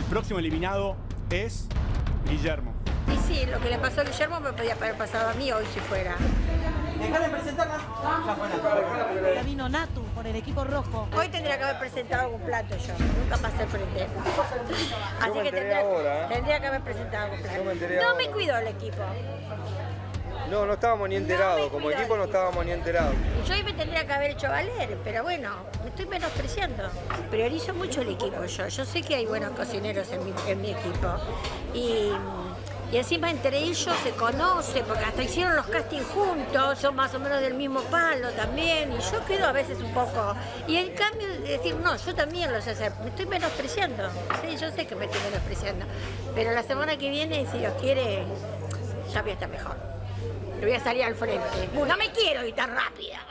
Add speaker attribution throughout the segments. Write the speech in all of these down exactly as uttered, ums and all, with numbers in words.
Speaker 1: próximo eliminado es Guillermo.
Speaker 2: Y sí, lo que le pasó a Guillermo me podía haber pasado a mí hoy si fuera.
Speaker 3: Dejá de presentarla. Ya fue.
Speaker 4: Ya vino Natu por el equipo rojo.
Speaker 2: Hoy tendría que haber presentado algún plato yo. Nunca pasé al frente. Así que tendría,
Speaker 5: ahora, ¿eh?
Speaker 2: tendría que haber presentado algún plato.
Speaker 5: Yo me enteré
Speaker 2: no
Speaker 5: ahora.
Speaker 2: me cuidó el equipo.
Speaker 5: No, no estábamos ni enterados.
Speaker 2: No
Speaker 5: Como
Speaker 2: cuidó
Speaker 5: equipo
Speaker 2: el
Speaker 5: no
Speaker 2: equipo.
Speaker 5: estábamos ni enterados.
Speaker 2: Y yo hoy me tendría que haber hecho valer, pero bueno, me estoy menospreciando. Priorizo mucho el equipo yo. Yo sé que hay buenos cocineros en mi, en mi equipo. Y... Y encima entre ellos se conoce, porque hasta hicieron los castings juntos, son más o menos del mismo palo también, y yo quedo a veces un poco... Y en cambio decir, no, yo también lo sé hacer, me estoy menospreciando, sí, yo sé que me estoy menospreciando, pero la semana que viene, si Dios quiere, ya voy a estar mejor. Le voy a salir al frente. No me quiero ir tan rápida.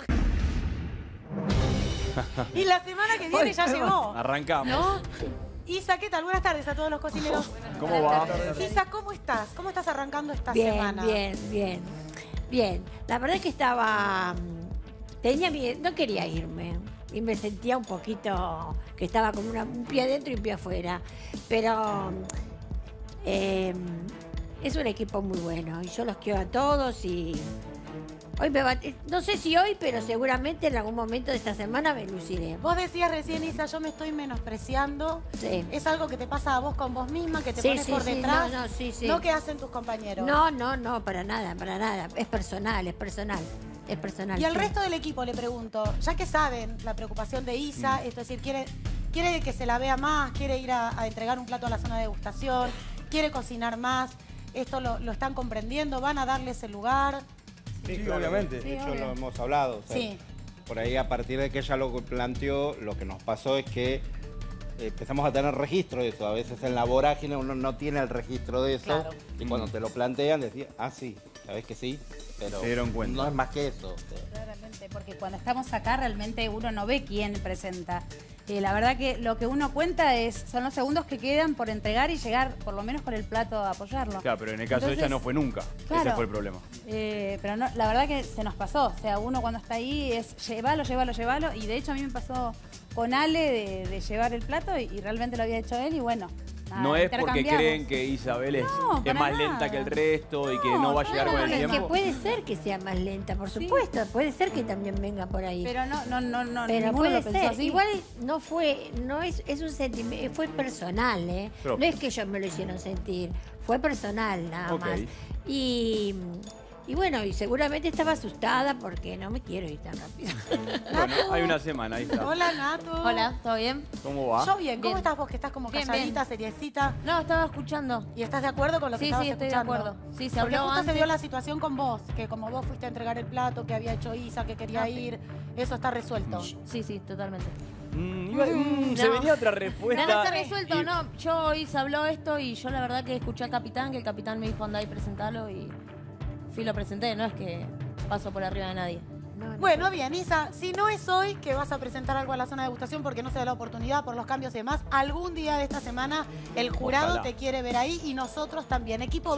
Speaker 4: Y la semana que viene ya llegó.
Speaker 1: Arrancamos.
Speaker 4: ¿No? Isa, ¿qué tal? Buenas tardes a todos los cocineros.
Speaker 1: ¿Cómo va?
Speaker 4: Isa, ¿cómo estás? ¿Cómo estás arrancando esta
Speaker 2: Bien,
Speaker 4: semana?
Speaker 2: bien, bien, bien. La verdad es que estaba... Tenía miedo, no quería irme. Y me sentía un poquito que estaba como una- un pie adentro y un pie afuera. Pero eh, es un equipo muy bueno y yo los quiero a todos y... Hoy me va, no sé si hoy, pero seguramente en algún momento de esta semana me luciré.
Speaker 4: Vos decías recién, Isa, yo me estoy menospreciando.
Speaker 2: Sí.
Speaker 4: ¿Es algo que te pasa a vos con vos misma, que te
Speaker 2: Sí,
Speaker 4: pones
Speaker 2: sí,
Speaker 4: por
Speaker 2: sí,
Speaker 4: detrás?
Speaker 2: no, no, sí, sí.
Speaker 4: ¿No que hacen tus compañeros?
Speaker 2: No, no, no, para nada, para nada. Es personal, es personal, es personal.
Speaker 4: Y al
Speaker 2: sí.
Speaker 4: resto del equipo le pregunto, ya que saben la preocupación de Isa,
Speaker 2: Mm.
Speaker 4: es decir, quiere, quiere que se la vea más, quiere ir a, a entregar un plato a la zona de degustación, quiere cocinar más, esto lo, lo están comprendiendo, van a darle ese lugar.
Speaker 5: Sí,
Speaker 6: Sí,
Speaker 5: claro,
Speaker 6: obviamente.
Speaker 5: De hecho,
Speaker 4: obvio.
Speaker 5: lo hemos hablado. o sea,
Speaker 4: Sí.
Speaker 5: Por ahí, a partir de que ella lo planteó, lo que nos pasó es que eh, empezamos a tener registro de eso. A veces en la vorágine uno no tiene el registro de eso.
Speaker 4: Claro.
Speaker 5: Y cuando te lo plantean, decís, ah, sí, sabés que sí, pero
Speaker 6: Se dieron cuenta.
Speaker 5: no es más que eso. o sea.
Speaker 7: Claramente, porque cuando estamos acá realmente uno no ve quién presenta. Eh, la verdad que lo que uno cuenta es son los segundos que quedan por entregar y llegar por lo menos con el plato a apoyarlo.
Speaker 1: Claro, pero en el caso de ella
Speaker 7: Entonces,
Speaker 1: no fue nunca.
Speaker 7: claro.
Speaker 1: Ese fue el problema.
Speaker 7: Eh, pero no, la verdad que se nos pasó. O sea, uno cuando está ahí es llévalo, llévalo, llévalo. Y de hecho a mí me pasó con Ale de, de llevar el plato y, y realmente lo había hecho él y bueno. nada,
Speaker 1: No es porque
Speaker 7: intercambiamos.
Speaker 1: creen que Isabel es,
Speaker 7: No,
Speaker 1: es
Speaker 7: para
Speaker 1: más
Speaker 7: nada.
Speaker 1: lenta que el resto y que
Speaker 7: No,
Speaker 1: no va a llegar
Speaker 7: claro,
Speaker 1: con el
Speaker 2: Es
Speaker 1: tiempo.
Speaker 2: que puede ser que sea más lenta, por
Speaker 7: Sí.
Speaker 2: supuesto. Puede ser que también venga por ahí.
Speaker 7: Pero no, no, no, no,
Speaker 2: Pero
Speaker 7: ninguno
Speaker 2: puede
Speaker 7: lo pensó
Speaker 2: ser.
Speaker 7: así.
Speaker 2: Igual no fue, no es, es un sentimiento, fue personal, ¿eh?
Speaker 1: Pero-
Speaker 2: No es que ellos me lo hicieron sentir, fue personal nada
Speaker 1: Ok.
Speaker 2: más. Y, y bueno, y seguramente estaba asustada porque no me quiero ir tan rápido.
Speaker 1: Bueno, hay una semana, ahí está.
Speaker 4: Hola, Natu.
Speaker 8: Hola, ¿todo bien?
Speaker 1: ¿Cómo va?
Speaker 4: Yo bien, ¿cómo
Speaker 8: Bien.
Speaker 4: estás vos que estás como
Speaker 8: Bien,
Speaker 4: calladita,
Speaker 8: bien.
Speaker 4: seriecita?
Speaker 8: No, estaba escuchando.
Speaker 4: ¿Y estás de acuerdo con lo que
Speaker 8: Sí,
Speaker 4: estabas
Speaker 8: sí, estoy de
Speaker 4: escuchando?
Speaker 8: acuerdo. Sí, se
Speaker 4: Porque
Speaker 8: habló
Speaker 4: justo se
Speaker 8: antes.
Speaker 4: dio la situación con vos, que como vos fuiste a entregar el plato, que había hecho Isa, que quería
Speaker 8: Ah,
Speaker 4: ir, eso está resuelto.
Speaker 8: Sí, sí, totalmente.
Speaker 1: Mm, iba- mm, Se
Speaker 8: no.
Speaker 1: venía otra
Speaker 8: No,
Speaker 1: respuesta.
Speaker 8: no está resuelto,
Speaker 1: y-
Speaker 8: no. Yo hoy se habló esto y yo la verdad que escuché al capitán, que el capitán me dijo andá y presentalo y fui y lo presenté, no es que paso por arriba de nadie.
Speaker 2: No, no.
Speaker 4: Bueno, bien, Isa, si no es hoy que vas a presentar algo a la zona de degustación porque no se da la oportunidad por los cambios y demás, algún día de esta semana el jurado
Speaker 1: Ojalá.
Speaker 4: te quiere ver ahí y nosotros también. Equipo